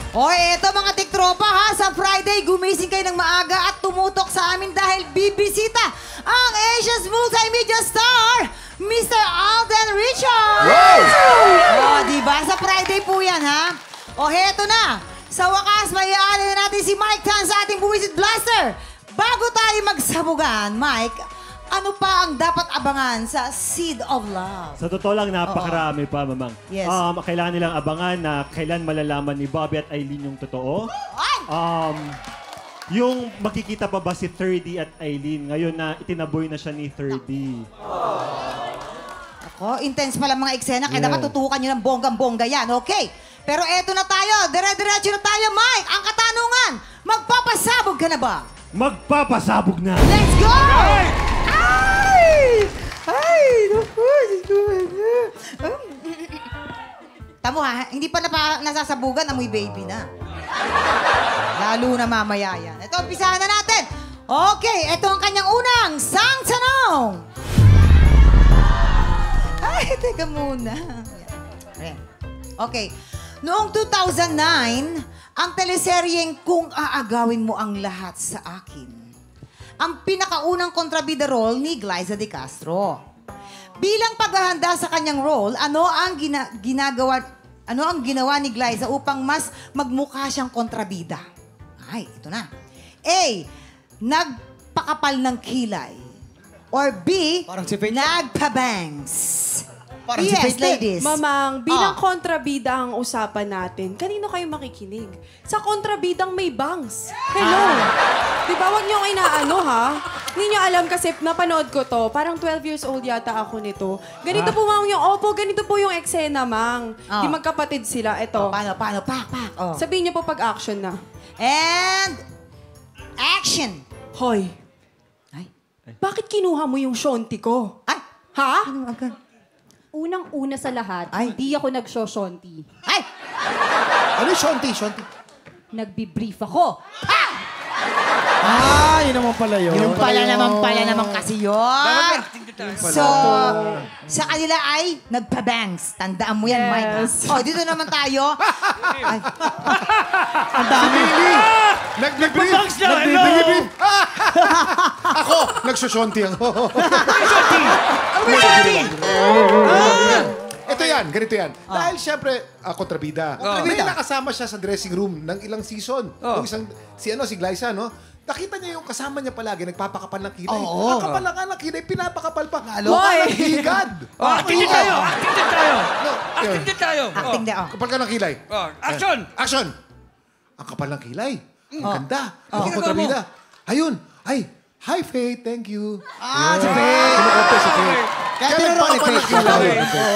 O eto mga tiktropa ha, sa Friday gumising kayo ng maaga at tumutok sa amin dahil bibisita ang Asia's multimedia star, Mr. Alden Richards! Wow! O diba, sa Friday po yan ha? O heto na, sa wakas may aali na natin si Mike Tan sa ating Buwisit Blaster. Bago tayo magsabugan, Mike, ano pa ang dapat abangan sa Seed of Love? Sa totoo lang, napakarami pa, Mamang. Yes. Kailangan nilang abangan na kailan malalaman ni Bobby at Aileen yung totoo. Yung makikita pa ba si 30 at Aileen ngayon na itinaboy na siya ni 30. Ako, intense pala mga eksena, kaya dapat tutukan nyo ng bonggang-bongga yan, okay? Pero eto na tayo, dire-diretso na tayo, Mike! Ang katanungan, magpapasabog ka na ba? Magpapasabog na! Let's go! Tamo ha, hindi pa nasasabugan, amoy baby na. Lalo na mamaya yan. Ito, umpisahan na natin. Okay, ito ang kanyang unang sang tanong. Ay, teka muna. Okay, noong 2009, ang teleseryeng Kung Aagawin Mo Ang Lahat Sa Akin, ang pinakaunang kontrabida role ni Glyza De Castro. Bilang paghahanda sa kanyang role, ano ang ginawa ni Glyza upang mas magmukha siyang kontrabida? Ay, ito na. A. Nagpakapal ng kilay. Or B. Nagpabangs. Yes, ladies. Mamang, bilang kontrabida ang usapan natin, kanino kayo makikinig? Sa kontrabidang may bangs. Hello! Di ba, wag niyong inaano, ha? Hindi niyo alam kasi napanood ko to. Parang 12 years old yata ako nito. Ganito po, Mang, ganito po yung eksena, Mang. Di magkapatid sila. Ito. Paano? Pak. Sabihin niyo po pag action na. And action. Hoy, bakit kinuha mo yung shonti ko? Ay! Ha? Ano agad? Unang-una sa lahat, hindi ako nagsoshonti. Ay! Ano yung shonti? Nagbibrief ako. Yun naman pala yun. Yung pala naman kasi yun. So, sa kanila ay nagpabangs. Tandaan mo yan, Mike. Oh, dito naman tayo. Ay. Ang dami. Nag-brief. Ako, nagsushonti ako. Ito yan, ganito yan. Dahil siyempre, kontrabida. May nakasama siya sa dressing room ng ilang season. Yung isang, si Glyza, no? Nakita niya yung kasama niya palagi, nagpapakapal ng kilay. Ang kapal na ng kilay, pinapakapal pa. Mukha ng higad. Acting din tayo. Kapal ka ng kilay. Action! Ang kapal ng kilay. Ang ganda. Ang kontrabida. Ayun. Hi, Faith. Thank you. Si Faith. Si Faith. Kaya nagpapakapal ng kilay.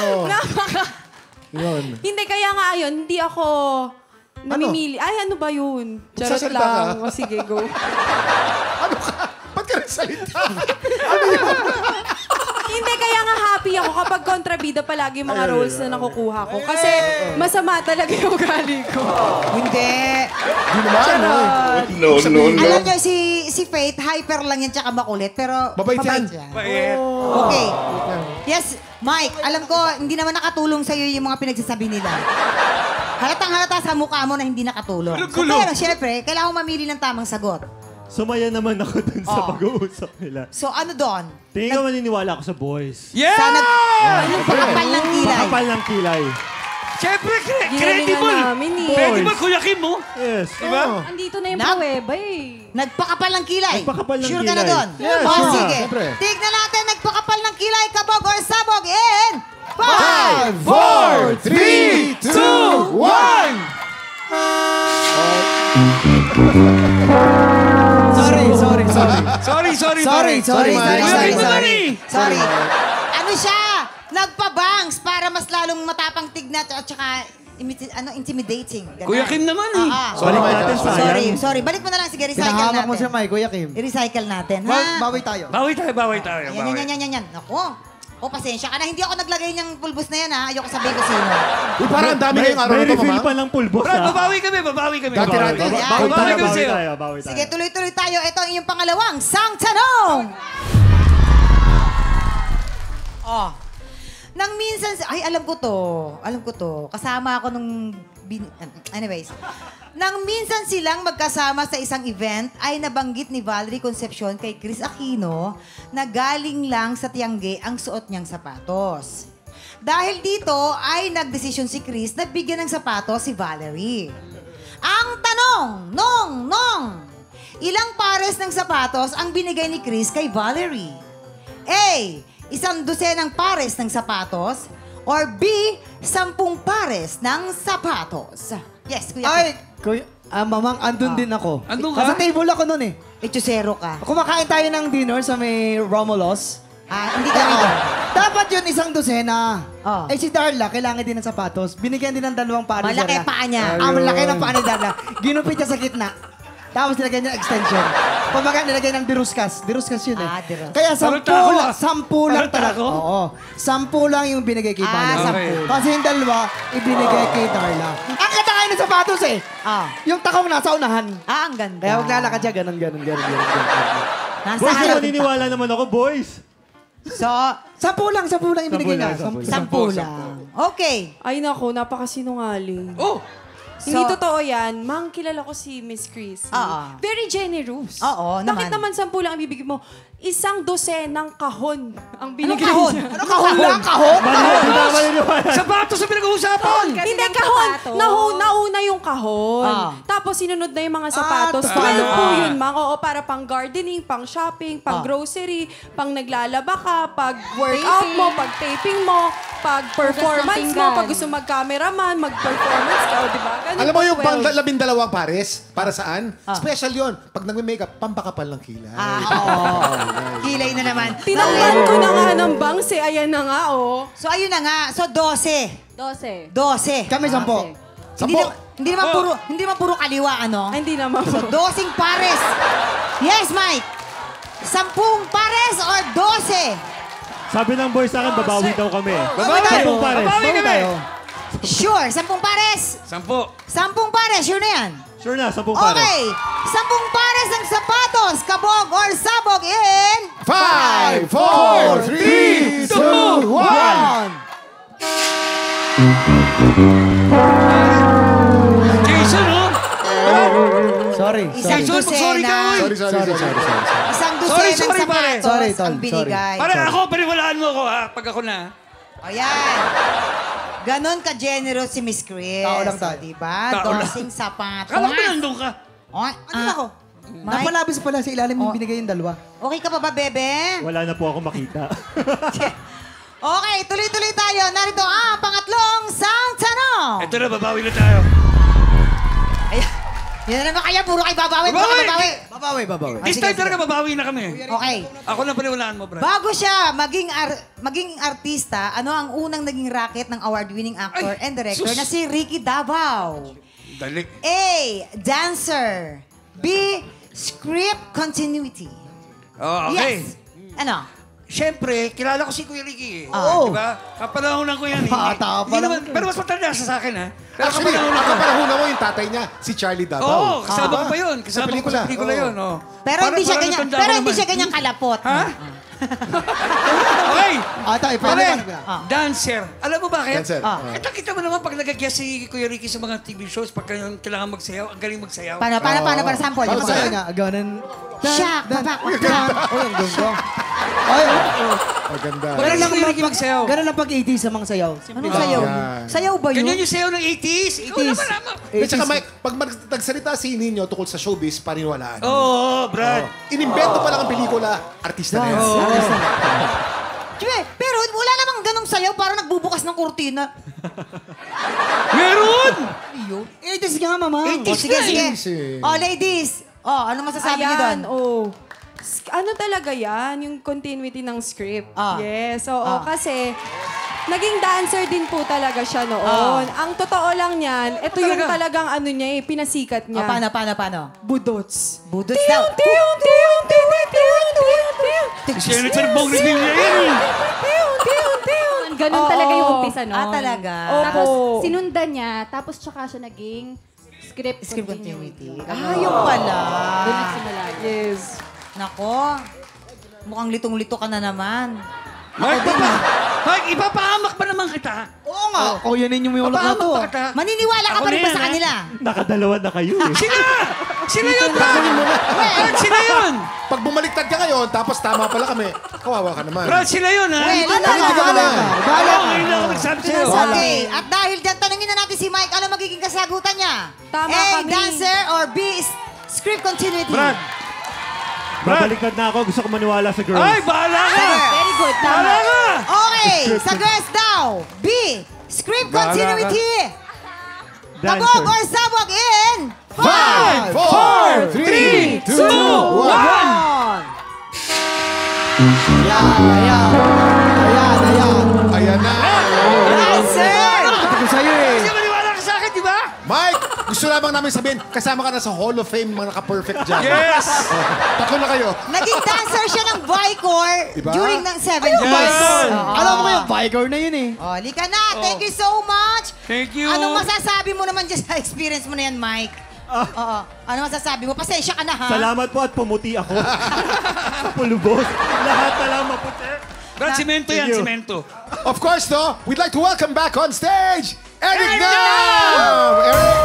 Hindi, kaya nga ayun, hindi ako namimili. Ay, ano ba yun? Charot Magsasalita lang. ka? O sige, go. Ano ka? Ba't ka nagsalita? Ano yun? Hindi, kaya nga happy ako kapag kontrabida palagi yung mga roles na nakukuha ko. Kasi masama talaga yung ugali ko. Hindi. Hindi naman. No. Alam niyo, si Faith, hyper lang yan tsaka makulit. Pero Mabait yan. Okay. Yes, Mike, alam ko, hindi naman nakatulong sa'yo yung mga pinagsasabi nila. Halatang-halata sa mukha mo na hindi nakatulong. So, pero syempre, kailangan mo mamili ng tamang sagot. Sumaya naman ako dun sa pag-uusap nila. So, ano doon? Tingin ka maniniwala ako sa boys. Yeah! Sa pakapal ng kilay. Pakapal ng kilay. Siyempre, Ginalingan credible. namin eh. Credible, Kuya Kim mo. Yes. Diba? Andito na yung pruweba eh. Nagpakapal ng kilay. Nagpakapal ng Sure ka na kilay. doon? Yes, O, sure. sige. Siyempre. Tignan natin, nagpakapal ng kilay, kabog or sabog in 5, 4, 3, 2, 1! Sorry. Ano siya? Nagpabangs para mas lalong matapang tignan at saka intimidating. Ganun. Kuya Kim naman eh. Balik natin sa Sorry. Balik mo na lang. Sige, recycle Pinahamak natin. mo siya, Mike, Kuya Kim. I-recycle natin, ha? Bawi tayo. Bawi tayo. Yan. Naku. O, pasensya ka na. Hindi ako naglagay niyang pulbos na yan, ha? Ayoko sabihin ko sino. Uy, parang ang dami ngayong araw May na ito, refill Mama. pa ng pulbos. Bro, babawi kami. Dati-dati. Babawi kami sa'yo. Bawi tayo. Sige, tuloy-tuloy tayo. Ito ang inyong pangalawang sang tanong. Nang minsan Ay, alam ko to. Alam ko to. Kasama ako nung... Anyways. Nang minsan silang magkasama sa isang event, ay nabanggit ni Valerie Concepcion kay Chris Aquino na galing lang sa Tiangge ang suot niyang sapatos. Dahil dito ay nagdesisyon si Chris na bigyan ng sapatos si Valerie. Ang tanong, ilang pares ng sapatos ang binigay ni Chris kay Valerie? A. 100 ng pares ng sapatos or B. 10 pares ng sapatos? Yes, Kuya. Ay, kuya, mamang, andun din ako. Andun ka? Nasa table ako nun eh. Echosero ka. Kumakain tayo ng dinner sa may Romulos. Hindi ka rin. Dapat yun isang dosena. Oh. Eh si Darla, kailangan din ng sapatos. Binigyan din ng 2 pares. Malaki Darla. paa niya. Malaki ng paa ni Darla. Ginupit niya sa gitna. Tapos nilagay niya extension. Kumbaga nilagay ng diruskas. Diruskas yun eh. Diruskas. Kaya 10 Parang lang. tako, 10 lang Parang talaga. tako? Oo. 10 lang yung binigay kay Valerie. 10. Kasi yung 2, ibinigay kay Darla. Ang katakain ng sapatos eh. Yung takong nasa unahan. Ang ganda. Kaya huwag lalakad siya, ganun. Nasa Boys, harap. maniniwala naman ako, boys. So, 10 lang yung binigay niya. 10 10 lang. Okay. Ay nako, napakasinungaling. Oh! Hindi So- totoo yan. Mang, kilala ko si Miss Chris. Oo. Very generous. Oo, Bakit naman. naman 10 lang ang bibigay mo? 1 dosenang kahon ang binigay kahon? niya. Ano kahon lang? Kahon? Hindi na maniniwala. Sapatos sa pinag-uusapan! Hindi kahon. Nauna yung kahon. Tapos sinunod na yung mga sapatos. 12 po yun, Mang. Oo, para pang gardening, pang shopping, pang grocery, pang naglalaba ka, pag workout mo, pag taping mo, pag performance mo, pag gusto mag-cameraman, mag-performance ka, o diba? Ganun Alam mo po, yung 12. 12 pares? Para saan? Special yon. Pag nagme-makeup, pampakapal ng kilay. Kilay na naman. Tinanggal ko na nga ng bangs eh. Ayan na nga, oh. So, ayun na nga. So, 12. 12. Kami 10. Hindi naman puro kaliwa, ano? Ay, hindi naman. So, 12 pares. Yes, Mike. 10 pares or 12? Sabi ng boys sa akin, babawi daw kami. Babawi tayo! 10 pares. Babawi kami! Sure, 10 pares. 10. 10 pares, sure na yan. Sure na, 10 pares. Okay, 10 pares ng sapatos, kabog or sabog in... 5, 4, 3, 2, 1. Jason, oh! Sorry. Isang Jason, sorry ka, dosena. oy. Sorry. Isang Sorry, dosena ng pare. sapatos Sorry, Tol. ang binigay. Para ako, paniwalaan mo ako, ha? Pag ako na. Ayan. Ganon ka-generous si Miss Chris. Tao lang tayo. Diba? Tao lang. Dosing sapatos. Kala ko ba nandun ka? Oy, Ano ako? Mike, Napalabis pala sa ilalim yung binigay yung 2. okay ka pa ba, bebe? Wala na po ako makita. Okay, tuloy-tuloy tayo. Narito ang pangatlong sang tanong. Ito na, babawi na tayo. Ayan. Yan na naman kaya, puro kayo babawi. Puro kayo babawi. Babawi. This time talaga babawi na kami. Okay. Ako na paniwalaan mo, Brad. Bago siya maging artista, ano ang unang naging racket ng award-winning actor Ay, and director sus. na si Ricky Davao? Dali. A. Dancer. B. Script continuity. Oh, okay. Yes. Ano? Siyempre, kilala ko si Kuya Ricky. Oo. Diba? Kapanahonan ko yan. Bata pa Hindi lang. naman- Pero mas matanda siya sa akin, ha? Pero Actually, kapanahonan ko. kapanahunan mo yung tatay niya, si Charlie Davao. Oo, kasama ko pa yun. Sa Kasama ko pelikula. sa pelikula Oo. yun. Oh. Pero hindi siya ganyan, natanda pero ko hindi naman. siya ganyang kalapot. Ha? Okay. Tayo, Pare, pwede. dancer. Alam mo bakit? Dancer. Kita mo naman pag nag-guest si Kuya Ricky sa mga TV shows, pag kailangan magsayaw, ang galing magsayaw. Paano, sample? Paano Yung sa'yo mga- nga? Ganun. Siya, babak, babak. Ay, ang ganda. Ay, Maganda. Wala lang Kuya Ricky magsayaw. ganun lang pag-80 sa mga sayaw. Anong sayaw? Yan. Sayaw ba yun? Ganyan yung sayaw ng 80s. Ikaw naman, ama. At saka, Mike, pag nagsalita si Ninyo tungkol sa showbiz, paniniwalaan. Oo, Brad. Inimbento pa lang ang pelikula, artista na yan. Pero wala namang ganong sayaw, parang nagbubukas ng kurtina. Meron! 80s nga, mama. Sige, sige. eh. Oh, ladies. Oh, ano masasabi niyo doon? Ayan, oh. Ano talaga yan? Yung continuity ng script. Yes, oo. Kasi, naging dancer din po talaga siya noon. Ang totoo lang niyan, ito yung talagang ano niya pinasikat niya. Paano? Budots. Budots daw. Si Senator Bong Revilla yan eh. Ganun talaga yung umpisa, no? Talaga. Tapos, Opo. sinundan niya, tapos tsaka siya naging script Continuity. continuity. Yung pala. Doon nagsimula. Yes. Nako. Mukhang litong-lito ka na naman. Mike, Mike, ipapahamak pa naman kita. Oo nga. Oh, yan yung ulak na to. Papahamak pa kita. Maniniwala ka Ako pa rin na ba yan, sa ha? kanila? Nakadalawa na kayo eh. Sila! Sila yun, Brad! Brad, sila yun! Pag bumaliktad ka ngayon, tapos tama pala kami, kawawa ka naman. Brad, sila yun, ha? Well, Bahala ka. Okay na ako nagsabi sa'yo. Okay, at dahil dyan, tanungin na natin si Mike, ano magiging kasagutan niya? Tama A, kami. dancer, or B, script continuity? Brad! Babaliktad na ako. Gusto ko maniwala sa girls. Ay, bahala ka! Very good, tama. Bahala ka! Okay, sa girls daw. B, script Bahala ka. continuity. Dancer. Tabog or sabog in 5, 4, 3, 2, 1. Ayan na. Dancer! Ito ko sa'yo eh. Kasi maniwala ka sa akin, di ba? Mike, gusto lamang namin sabihin, kasama ka na sa Hall of Fame, mga naka-perfect dyan. Yes! Tatlo na kayo. Naging dancer siya ng Vicor Diba? during ng 70s. Alam mo yung Vigor na yun eh. Oh, lika na. Thank you so much. Thank you. Anong masasabi mo naman dyan sa experience mo na yan, Mike? Oo. Ano masasabi mo? Pasensya ka na, ha? Salamat po at pumuti ako. Pulubos. Lahat na lang maputi. Brad, simento yan, Thank you. simento. Of course, no, we'd like to welcome back on stage, Eric Eric Nam! Eric!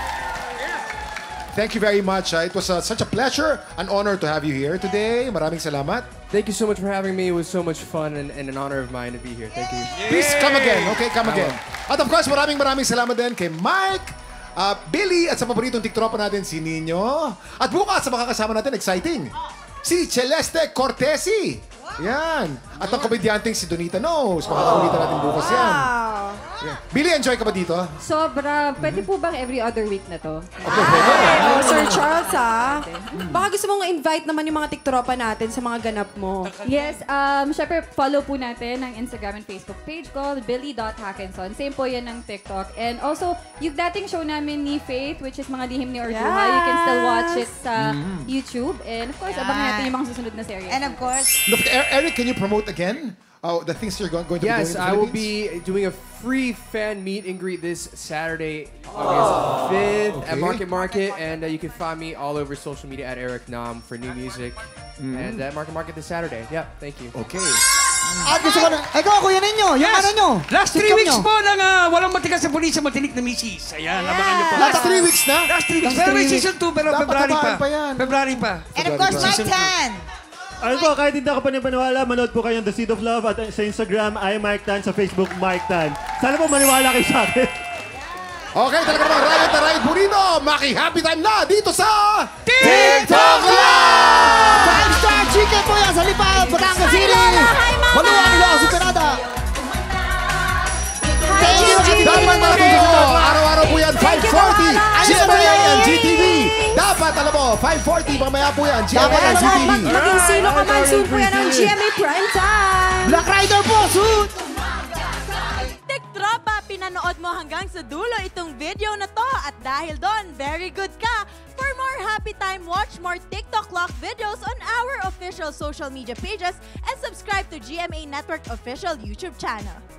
Thank you very much. It was such a pleasure, an honor to have you here today. Maraming salamat. Thank you so much for having me. It was so much fun and an honor of mine to be here. Thank you. Please come again, okay? Come again. At of course, maraming salamat din kay Mike, Billy, at sa paboritong tiktropa natin, si Nino. At bukas, sa makakasama natin, exciting, si Celeste Cortesi. Yan. At ang komedyanteng si Donita Knows. Makakakulitan natin bukas yan. Yeah. Billy, enjoy ka ba dito? Sobra. Pwede po bang every other week na to? Oh, Sir Charles, ha? Baka gusto mong invite naman yung mga tiktropa natin sa mga ganap mo. Yes, syempre follow po natin ang Instagram and Facebook page ko, billy.hackinson. Same po yan ng TikTok. And also, yung dating show namin ni Faith, which is Mga Lihim ni Orduha, you can still watch it sa YouTube. And of course, abangan natin yung mga susunod na series. And of course, Look, Eric, can you promote again the things you're going to be doing in Yes, the I will Philippines? be doing a free fan meet and greet this Saturday, August 5th at Okay. Market. And you can find me all over social media at Eric Nam for new music. And at Market this Saturday. Yeah, thank you. Okay. At gusto ko na, ikaw, kuya ninyo, yung ano nyo. Last 3 sitcom weeks nyo. po ng walang matigas sa pulis sa matinik na misis. Ayan, abangan niyo po. Last 3 weeks na? Last 3 weeks. Pero may season 2, pero Dapat February pa. habaan pa yan. February pa. and of course, Mike Season Tan. Ano po, kahit hindi ako panipaniwala, manood po kayo ng The Seed of Love at sa Instagram, I Mike Tan, sa Facebook, Mike Tan. Sana po maniwala kayo sa akin. Okay, talaga naman, riot na riot po rito. Maki-happy time na dito sa TikTok Live! 5-star chicken po yan sa Lipa, Batangas City. Maluwa nila si Penada. Thank you, Dapat alam mo, araw-araw po yan, 5:40, GMA and GTV. Dapat alam mo, 5:40, mamaya po yan, GMA and GTV. Maging sino ka man, soon po yan ang GMA Prime Time. Black Rider po, suit. Tiktropa, pinanood mo hanggang sa dulo itong video na to at dahil doon, very good ka. For more happy time, watch more TikTok Lock videos on our official social media pages and subscribe to GMA Network official YouTube channel.